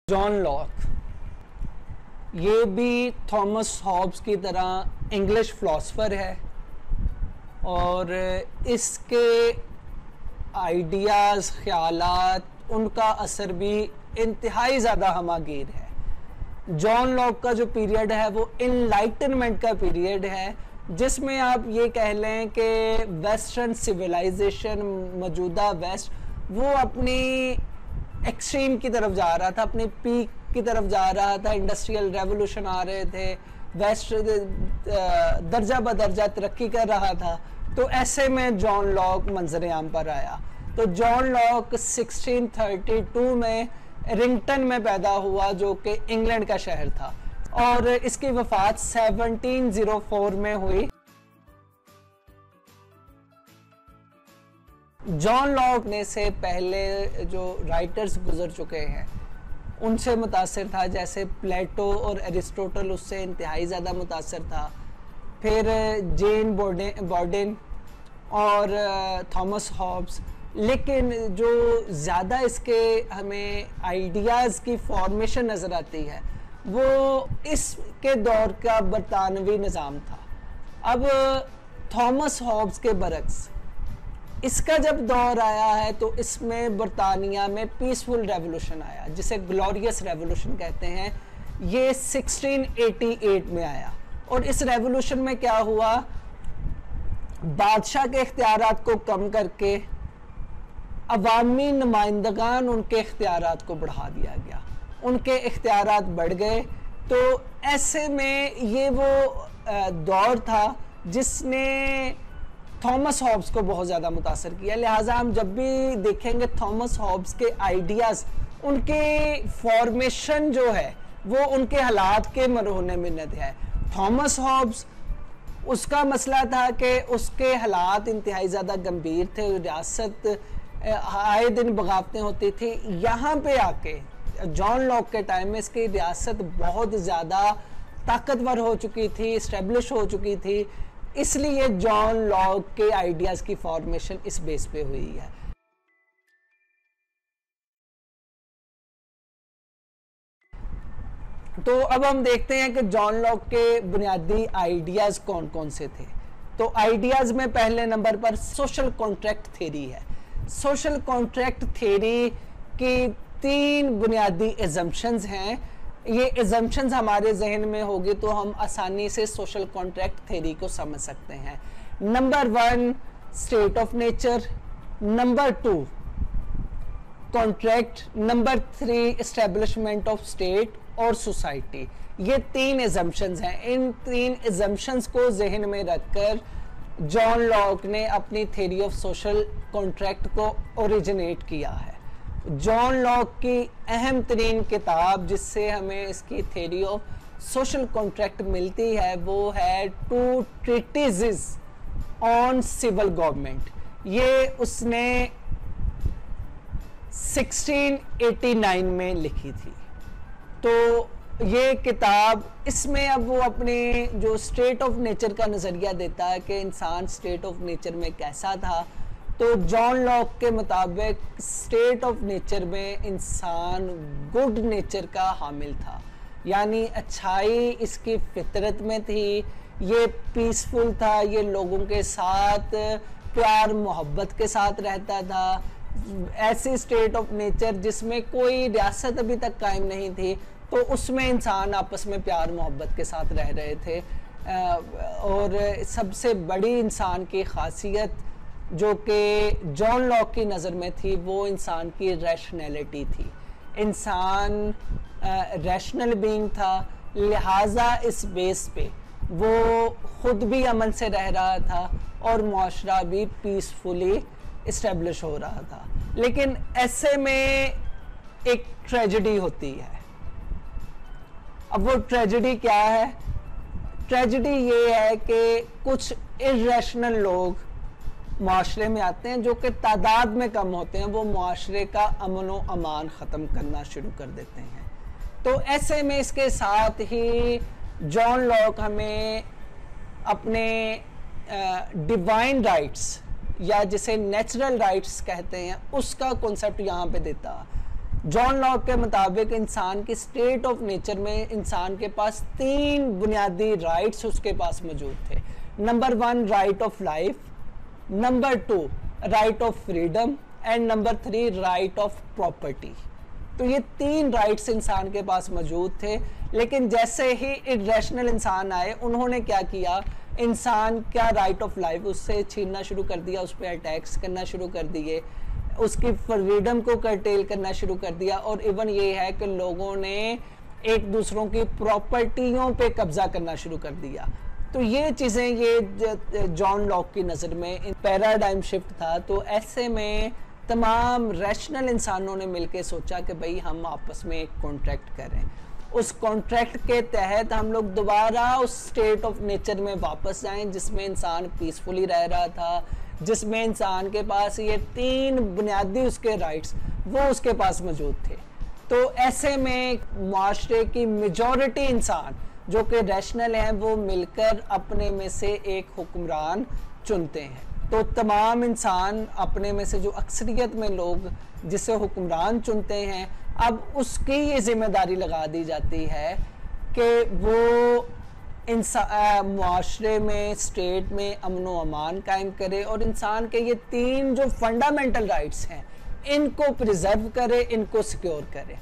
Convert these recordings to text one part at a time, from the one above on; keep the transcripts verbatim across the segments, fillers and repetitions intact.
John Locke, ये भी Thomas Hobbes की तरह इंग्लिश फ़िलासफ़र है और इसके आइडियाज़, ख़यालात, उनका असर भी इंतहाई ज़्यादा हमागीर है। जॉन लॉक का जो पीरियड है वो इनलाइटनमेंट का पीरियड है, जिसमें आप ये कह लें कि वेस्टर्न सिविलाइजेशन, मौजूदा वेस्ट, वो अपनी एक्सट्रीम की तरफ जा रहा था, अपनी पीक की तरफ जा रहा था। इंडस्ट्रियल रेवोल्यूशन आ रहे थे, वेस्ट दर्जा बदर्जा तरक्की कर रहा था। तो ऐसे में जॉन लॉक मंजर आम पर आया। तो John Locke sixteen thirty two में रिंगटन में पैदा हुआ, जो कि इंग्लैंड का शहर था, और इसकी वफात सेवनटीन ज़ीरो फोर में हुई। जॉन लॉक ने से पहले जो राइटर्स गुजर चुके हैं उनसे मुतासिर था, जैसे प्लेटो और एरिस्टोटल उससे इंतहाई ज़्यादा मुतासिर था। फिर जेन बॉर्डन और थॉमस हॉब्स। लेकिन जो ज़्यादा इसके हमें आइडियाज़ की फॉर्मेशन नज़र आती है वो इसके दौर का बरतानवी निज़ाम था। अब थॉमस हॉब्स के बरक्स इसका जब दौर आया है तो इसमें बरतानिया में पीसफुल रेवोल्यूशन आया, जिसे ग्लोरियस रेवोल्यूशन कहते हैं। ये सिक्सटीन एटी एट में आया और इस रेवोल्यूशन में क्या हुआ, बादशाह के इख्तियारात को कम करके अवामी नुमाइंदगान उनके इख्तियारात को बढ़ा दिया गया, उनके इख्तियारात बढ़ गए। तो ऐसे में ये वो दौर था जिसने थॉमस हॉब्स को बहुत ज़्यादा मुतासर किया। लिहाजा हम जब भी देखेंगे थॉमस हॉब्स के आइडियाज़, उनके फॉर्मेशन जो है वो उनके हालात के मरहून मिन्नत है। थॉमस हॉब्स, उसका मसला था कि उसके हालात इंतहाई ज़्यादा गंभीर थे, रियासत आए दिन बगावतें होती थी। यहाँ पे आके जॉन लॉक के टाइम में इसकी रियासत बहुत ज़्यादा ताकतवर हो चुकी थी, इस्टेब्लिश हो चुकी थी, इसलिए जॉन लॉक के आइडियाज़ की फॉर्मेशन इस बेस पे हुई है। तो अब हम देखते हैं कि जॉन लॉक के बुनियादी आइडियाज़ कौन कौन से थे। तो आइडियाज़ में पहले नंबर पर सोशल कॉन्ट्रैक्ट थ्योरी है। सोशल कॉन्ट्रैक्ट थ्योरी की तीन बुनियादी एजम्पशंस हैं। ये एजम्पशंस हमारे जहन में होगी तो हम आसानी से सोशल कॉन्ट्रैक्ट थ्योरी को समझ सकते हैं। Number one, state of nature. Number two, contract. Number three, establishment of state और सोसाइटी। ये तीन एजम्पशंस हैं। इन तीन एजम्पशंस को जहन में रखकर जॉन लॉक ने अपनी थ्योरी ऑफ सोशल कॉन्ट्रैक्ट को ओरिजिनेट किया है। जॉन लॉक की अहम तरीन किताब जिससे हमें इसकी थ्योरी ऑफ सोशल कॉन्ट्रैक्ट मिलती है वो है two treatises on civil government. ये उसने सिक्सटीन एटी नाइन में लिखी थी। तो ये किताब, इसमें अब वो अपने जो स्टेट ऑफ नेचर का नज़रिया देता है कि इंसान स्टेट ऑफ नेचर में कैसा था। तो जॉन लॉक के मुताबिक स्टेट ऑफ नेचर में इंसान गुड नेचर का हामिल था, यानी अच्छाई इसकी फितरत में थी, ये पीसफुल था, ये लोगों के साथ प्यार मोहब्बत के साथ रहता था। ऐसी स्टेट ऑफ नेचर जिसमें कोई रियासत अभी तक कायम नहीं थी, तो उसमें इंसान आपस में प्यार मोहब्बत के साथ रह रहे थे। और सबसे बड़ी इंसान की खासियत जो कि जॉन लॉक की नज़र में थी वो इंसान की रैशनैलिटी थी। इंसान रैशनल बीइंग था, लिहाजा इस बेस पे वो ख़ुद भी अमन से रह रहा था और मुआशरा भी पीसफुली इस्टेब्लिश हो रहा था। लेकिन ऐसे में एक ट्रेजेडी होती है। अब वो ट्रेजेडी क्या है? ट्रेजेडी ये है कि कुछ इर्रेशनल लोग मुआशरे में आते हैं जो कि तादाद में कम होते हैं, वो मुआशरे का अमन व अमान ख़त्म करना शुरू कर देते हैं। तो ऐसे में इसके साथ ही जॉन लॉक हमें अपने डिवाइन राइट्स या जिसे नेचुरल राइट्स कहते हैं उसका कॉन्सेप्ट यहाँ पे देता जॉन लॉक के मुताबिक इंसान की स्टेट ऑफ नेचर में इंसान के पास तीन बुनियादी राइट्स उसके पास मौजूद थे। Number one, right of life, number two, right of freedom and number three, right of property. तो ये तीन राइट्स इंसान के पास मौजूद थे, लेकिन जैसे ही इरेशनल इंसान आए उन्होंने क्या किया, इंसान का राइट ऑफ लाइफ उससे छीनना शुरू कर दिया, उस पर अटैक्स करना शुरू कर दिए, उसकी फ्रीडम को कर्टेल करना शुरू कर दिया, और इवन ये है कि लोगों ने एक दूसरों की प्रॉपर्टियों पे कब्जा करना शुरू कर दिया। तो ये चीज़ें, ये जॉन लॉक की नज़र में पैराडाइम शिफ्ट था। तो ऐसे में तमाम रैशनल इंसानों ने मिलकर सोचा कि भाई हम आपस में एक कॉन्ट्रैक्ट करें, उस कॉन्ट्रैक्ट के तहत हम लोग दोबारा उस स्टेट ऑफ नेचर में वापस जाएं जिसमें इंसान पीसफुली रह रहा था, जिसमें इंसान के पास ये तीन बुनियादी उसके राइट्स वो उसके पास मौजूद थे। तो ऐसे में माशरे की मेजॉरिटी इंसान जो कि रैशनल हैं वो मिलकर अपने में से एक हुक्मरान चुनते हैं। तो तमाम इंसान अपने में से जो अक्सरियत में लोग जिसे हुक्मरान चुनते हैं, अब उसकी ये जिम्मेदारी लगा दी जाती है कि वो इंसान मुआशरे में, स्टेट में अमन व अमान कायम करे और इंसान के ये तीन जो फंडामेंटल राइट्स हैं इनको प्रिजर्व करे, इनको सिक्योर करे।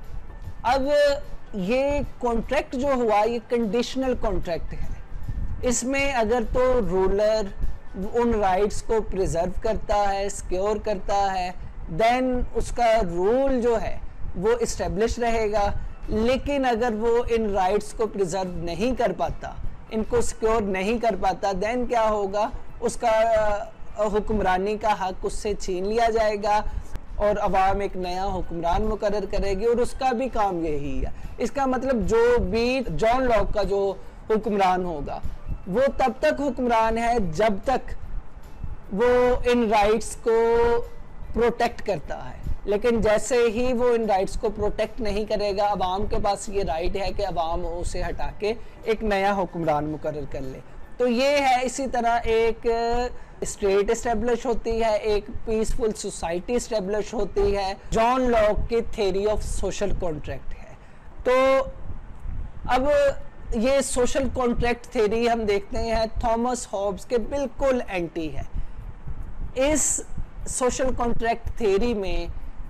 अब ये कॉन्ट्रैक्ट जो हुआ ये कंडीशनल कॉन्ट्रैक्ट है। इसमें अगर तो रूलर उन राइट्स को प्रिजर्व करता है, सिक्योर करता है, देन उसका रूल जो है वो इस्टेब्लिश रहेगा। लेकिन अगर वो इन राइट्स को प्रिजर्व नहीं कर पाता, इनको सिक्योर नहीं कर पाता, देन क्या होगा, उसका हुक्मरानी का हक उससे छीन लिया जाएगा और अवाम एक नया हुक्मरान मुकर्रर करेगी और उसका भी काम यही है। इसका मतलब जो भी जॉन लॉक का जो हुक्मरान होगा वो तब तक हुक्मरान है जब तक वो इन राइट्स को प्रोटेक्ट करता है। लेकिन जैसे ही वो इन राइट्स को प्रोटेक्ट नहीं करेगा, अवाम के पास ये राइट है कि अवाम उसे हटा के एक नया हुक्मरान मुकर्रर कर ले। तो ये है, इसी तरह एक स्टेट इस्टेब्लिश होती है, एक पीसफुल सोसाइटी इस्टेब्लिश होती है। जॉन लॉक की थ्योरी ऑफ सोशल कॉन्ट्रैक्ट है। तो अब ये सोशल कॉन्ट्रैक्ट थ्योरी हम देखते हैं थॉमस हॉब्स के बिल्कुल एंटी है। इस सोशल कॉन्ट्रैक्ट थ्योरी में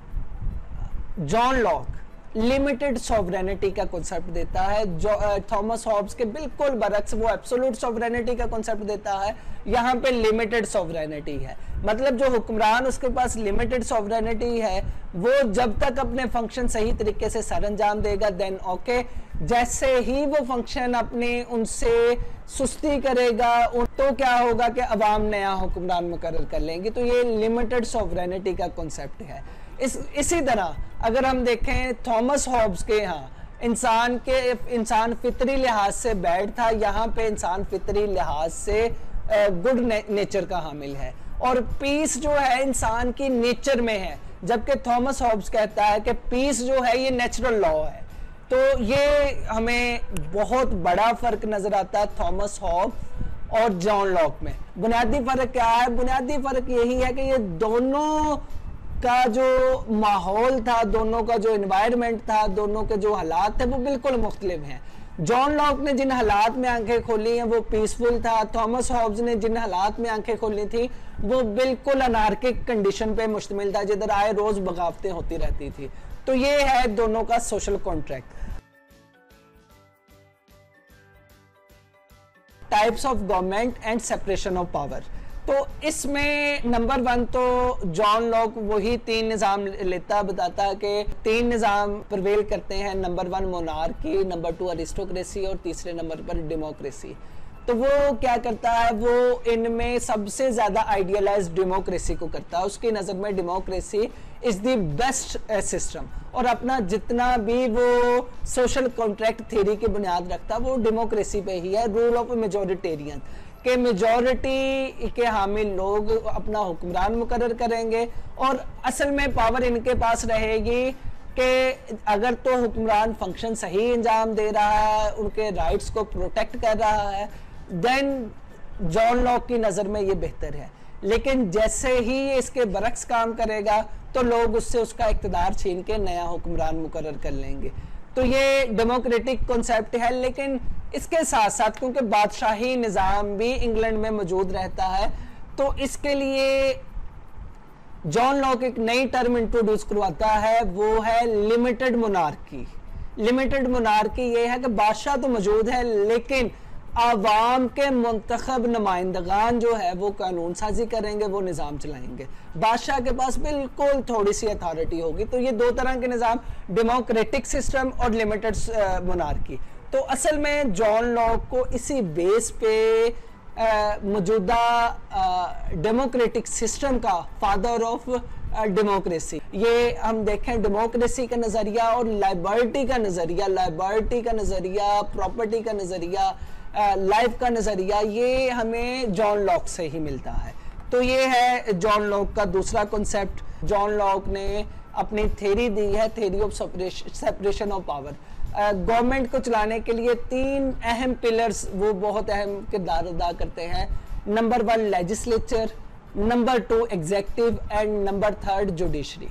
जॉन लॉक लिमिटेड सॉवरेनिटी का कॉन्सेप्ट देता है, जो थॉमस हॉब्स के बिल्कुल बरक्स वो एब्सोल्यूट सॉवरेनिटी का कॉन्सेप्ट देता है। यहाँ पे लिमिटेड सॉवरेनिटी है, मतलब जो हुक्मरान उसके पास लिमिटेड सॉवरेनिटी है, वो जब तक अपने फंक्शन सही तरीके से सरअंजाम देगा देन ओके। जैसे ही वो फंक्शन अपने उनसे सुस्ती करेगा तो क्या होगा कि अवाम नया हुक्मरान मुकर्रर कर लेंगे। तो ये लिमिटेड सॉवरेनिटी का कॉन्सेप्ट है। इस इसी तरह अगर हम देखें थॉमस हॉब्स के यहाँ इंसान के इंसान फितरी लिहाज से बैड था, यहाँ पे इंसान फितरी लिहाज से गुड ने, नेचर का हामिल है और पीस जो है इंसान की नेचर में है, जबकि थॉमस हॉब्स कहता है कि पीस जो है ये नेचुरल लॉ है। तो ये हमें बहुत बड़ा फर्क नजर आता है थॉमस हॉब्स और जॉन लॉक में। बुनियादी फर्क क्या है? बुनियादी फर्क यही है कि ये दोनों का जो माहौल था, दोनों का जो एनवायरनमेंट था, दोनों के जो हालात थे वो बिल्कुल मुख्तलिफ हैं। जॉन लॉक ने जिन हालात में आंखें खोली हैं वो पीसफुल था, थॉमस हॉब्स ने जिन हालात में आंखें खोली थी वो बिल्कुल अनार्किक कंडीशन पे मुश्तमिल था, जिधर आए रोज बगावतें होती रहती थी। तो ये है दोनों का social contract. Types of government and separation of power. तो इसमें नंबर वन तो जॉन लॉक वही तीन निज़ाम लेता बताता कि तीन निज़ाम प्रवेल करते हैं। Number one monarchy, number two aristocracy और तीसरे नंबर पर डेमोक्रेसी। तो वो क्या करता है, वो इनमें सबसे ज़्यादा आइडियलाइज डेमोक्रेसी को करता है। उसकी नज़र में democracy is the best system और अपना जितना भी वो सोशल कॉन्ट्रैक्ट थ्योरी की बुनियाद रखता है वो डेमोक्रेसी पे ही है। रूल ऑफ मेजॉरिटेरियन के मेजॉरिटी के हामिल लोग अपना हुक्मरान मुकर्रर करेंगे और असल में पावर इनके पास रहेगी कि अगर तो हुक्मरान फंक्शन सही अंजाम दे रहा है, उनके राइट्स को प्रोटेक्ट कर रहा है, देन जॉन लॉक की नज़र में ये बेहतर है। लेकिन जैसे ही ये इसके बरक्स काम करेगा तो लोग उससे उसका इक़्तिदार छीन के नया हुक्मरान मुकर्रर कर लेंगे। तो ये डेमोक्रेटिक कॉन्सेप्ट है, लेकिन इसके साथ साथ क्योंकि बादशाही निज़ाम भी इंग्लैंड में मौजूद रहता है, तो इसके लिए जॉन लॉक एक नई टर्म इंट्रोड्यूस करवाता है, वो है लिमिटेड मोनार्की। लिमिटेड मोनार्की ये है कि बादशाह तो मौजूद है, लेकिन आवाम के मुंतखब नुमाइंदगान जो है वो कानून साजी करेंगे, वो निज़ाम चलाएंगे। बादशाह के पास बिल्कुल थोड़ी सी अथॉरिटी होगी। तो ये दो तरह के निज़ाम, डेमोक्रेटिक सिस्टम और लिमिटेड मोनार्की। तो असल में जॉन लॉक को इसी बेस पे मौजूदा डेमोक्रेटिक सिस्टम का फादर ऑफ डेमोक्रेसी, ये हम देखें डेमोक्रेसी का नज़रिया और लिबर्टी का नज़रिया, लिबर्टी का नज़रिया, प्रॉपर्टी का नज़रिया, लाइफ का नज़रिया, ये हमें जॉन लॉक से ही मिलता है। तो ये है जॉन लॉक का दूसरा कॉन्सेप्ट। जॉन लॉक ने अपनी थ्योरी दी है, theory of separation of power. Government को चलाने के लिए तीन अहम पिलर्स वो बहुत अहम किरदार अदा करते हैं। Number one legislature, number two executive and number third judiciary.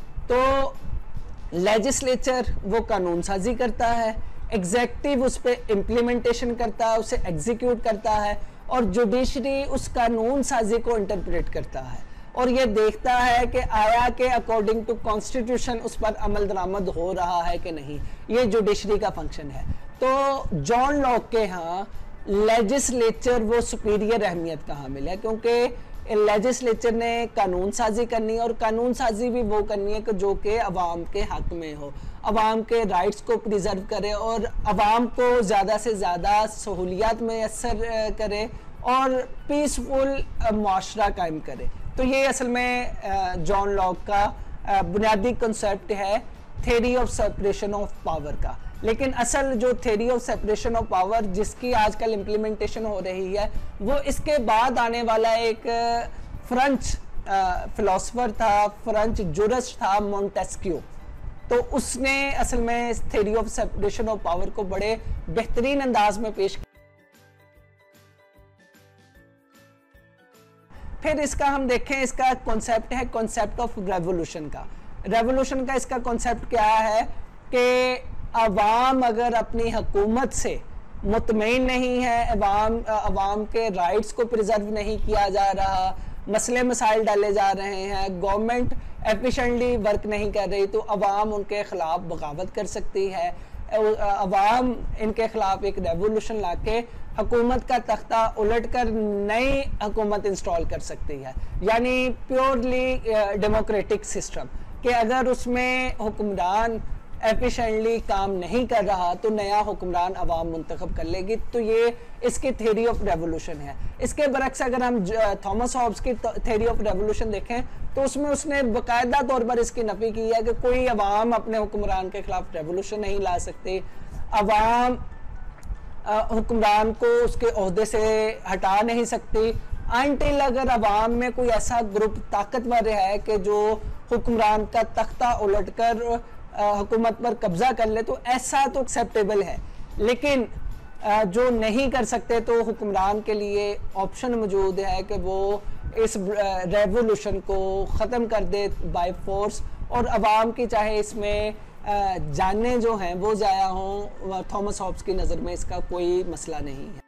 तो लेजिस्लेचर वो कानून साजी करता है, एग्जेक्टिव उस पर इम्प्लीमेंटेशन करता है, उसे एग्जीक्यूट करता है, और जुडिशरी उस कानून साजी को इंटरप्रेट करता है और ये देखता है कि आया के अकॉर्डिंग टू कॉन्स्टिट्यूशन उस पर अमल दरामद हो रहा है कि नहीं। ये जुडिशरी का फंक्शन है। तो जॉन लॉक के यहाँ लेजिस्लेचर वो सुपीरियर अहमियत कहाँ मिला, क्योंकि लेजिस्लेचर ने कानून साजी करनी है, और कानून साजी भी वो करनी है कि जो कि अवाम के हक में हो, अवाम के राइट्स को प्रिजर्व करे और अवाम को ज़्यादा से ज़्यादा सहूलियात मैसर करे और पीसफुल माशरा कायम करे। तो ये असल में जॉन लॉक का बुनियादी कंसेप्ट है theory of separation of power का। लेकिन असल जो theory of separation of power जिसकी आजकल इम्प्लीमेंटेशन हो रही है, वो इसके बाद आने वाला एक फ्रेंच फिलोसफर था, फ्रेंच जुरिस्ट था, मोंटेस्क्यू। तो उसने असल में theory of separation of power को बड़े बेहतरीन अंदाज में पेश किया। फिर इसका हम देखें, इसका कॉन्सेप्ट है कॉन्सेप्ट ऑफ रेवोल्यूशन का। रेवोल्यूशन का इसका कॉन्सेप्ट क्या है कि अवाम अगर अपनी हुकूमत से मुतमईन नहीं है, अवाम अवाम के राइट्स को प्रिजर्व नहीं किया जा रहा, मसले मसाइल डाले जा रहे हैं, गवर्नमेंट एफिशिएंटली वर्क नहीं कर रही, तो अवाम उनके खिलाफ बगावत कर सकती है। अवाम इनके खिलाफ एक रेवोल्यूशन लाके हुकूमत का तख्ता उलट कर नई हुकूमत इंस्टॉल कर सकती है, यानी प्योरली डेमोक्रेटिक सिस्टम कि अगर उसमें हुक्मरान एफिशिएंटली काम नहीं कर रहा तो नया हुक्मरान अवाम मुंतखब कर लेगी। तो ये इसकी थ्योरी ऑफ रेवोल्यूशन है। इसके बरक्स अगर हम थॉमस हॉब्स की थ्योरी ऑफ रेवोल्यूशन देखें तो उसमें उसने बाकायदा तौर पर इसकी नफी की है कि कोई अवाम अपने हुक्मरान के खिलाफ रेवोल्यूशन नहीं ला सकती, अवाम हुक्मरान को उसके ओहदे से हटा नहीं सकती अनटिल अगर अवाम में कोई ऐसा ग्रुप ताकतवर है कि जो हुक्मरान का तख्ता उलट कर हुकूमत पर कब्जा कर ले, तो ऐसा तो एक्सेप्टेबल है। लेकिन जो नहीं कर सकते तो हुक्मरान के लिए ऑप्शन मौजूद है कि वो इस रेवोल्यूशन को ख़त्म कर दे बाय फोर्स, और अवाम की चाहे इसमें जानें जो हैं वो ज़ाया हों, थॉमस हॉब्स की नज़र में इसका कोई मसला नहीं है।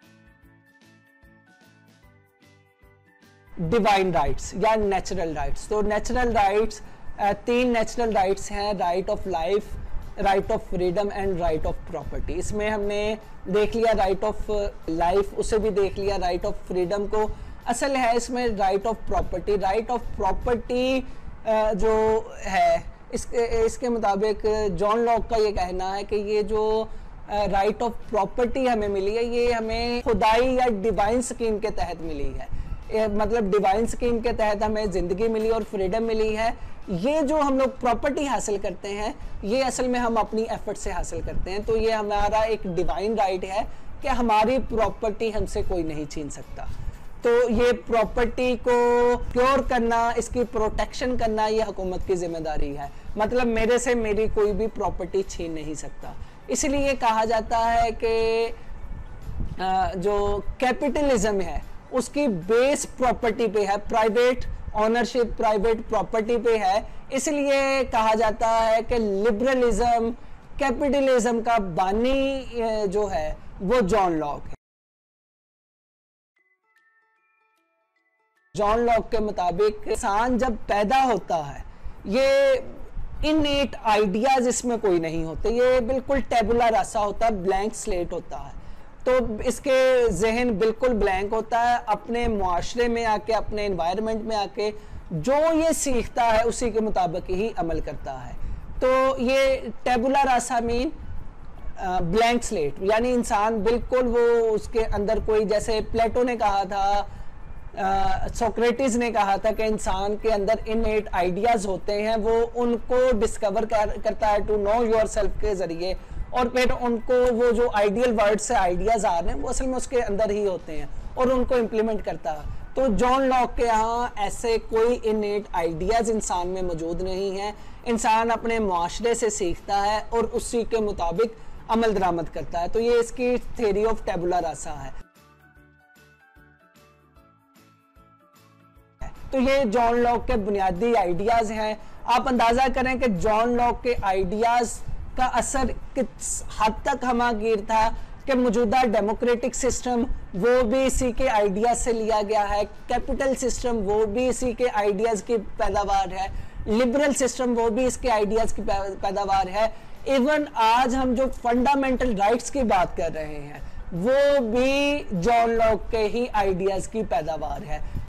डिवाइन राइट्स या नेचुरल राइट्स। तो नेचुरल राइट्स तीन नेचुरल राइट्स हैं, right of life, right of freedom and right of property. इसमें हमने देख लिया राइट ऑफ लाइफ, उसे भी देख लिया राइट ऑफ फ्रीडम को। असल है इसमें right of property. Right of property जो है इसके इसके मुताबिक जॉन लॉक का ये कहना है कि ये जो राइट ऑफ प्रॉपर्टी हमें मिली है ये हमें खुदाई या डिवाइन स्कीम के तहत मिली है। मतलब डिवाइन स्कीम के तहत हमें ज़िंदगी मिली और फ्रीडम मिली है। ये जो हम लोग प्रॉपर्टी हासिल करते हैं ये असल में हम अपनी एफर्ट से हासिल करते हैं। तो ये हमारा एक डिवाइन राइट है कि हमारी प्रॉपर्टी हमसे कोई नहीं छीन सकता। तो ये प्रॉपर्टी को प्योर करना, इसकी प्रोटेक्शन करना ये हुकूमत की जिम्मेदारी है। मतलब मेरे से मेरी कोई भी प्रॉपर्टी छीन नहीं सकता। इसलिए कहा जाता है कि जो कैपिटलिज्म है उसकी बेस प्रॉपर्टी पे है, प्राइवेट ऑनरशिप प्राइवेट प्रॉपर्टी पे है, इसलिए कहा जाता है कि लिबरलिज्म कैपिटलिज्म का बानी जो है वो जॉन लॉक है। जॉन लॉक के मुताबिक इंसान जब पैदा होता है ये इनेट आइडियाज इसमें कोई नहीं होते, ये बिल्कुल टेबुला रासा होता है, ब्लैंक स्लेट होता है। तो इसके जहन बिल्कुल ब्लैंक होता है, अपने मुआशरे में आके अपने एनवायरनमेंट में आके जो ये सीखता है उसी के मुताबिक ही अमल करता है। तो ये tabula rasa mean blank slate, यानी इंसान बिल्कुल वो उसके अंदर कोई, जैसे प्लेटो ने कहा था, सोक्रेटिस ने कहा था कि इंसान के अंदर इनेट आइडियाज होते हैं, वो उनको डिस्कवर कर, करता है टू नो योर सेल्फ के जरिए, और फिर उनको वो जो आइडियल वर्ड से आइडियाज आ रहे हैं वो असल में उसके अंदर ही होते हैं और उनको इम्प्लीमेंट करता है। तो जॉन लॉक के यहाँ ऐसे कोई इनेट आइडियाज इंसान में मौजूद नहीं है, इंसान अपने मुआशरे से सीखता है और उसी के मुताबिक अमल दरामद करता है। तो ये इसकी थ्योरी ऑफ टेबुला रासा है। तो ये जॉन लॉक के बुनियादी आइडियाज हैं। आप अंदाजा करें कि जॉन लॉक के आइडियाज का असर किस हद तक हमागीर था कि मौजूदा डेमोक्रेटिक सिस्टम वो भी इसी के आइडियाज से लिया गया है, कैपिटल सिस्टम वो भी इसी के आइडियाज की पैदावार है, लिबरल सिस्टम वो भी इसके आइडियाज की पैदावार है। इवन आज हम जो फंडामेंटल राइट्स की बात कर रहे हैं वो भी जॉन लॉक के ही आइडियाज की पैदावार है।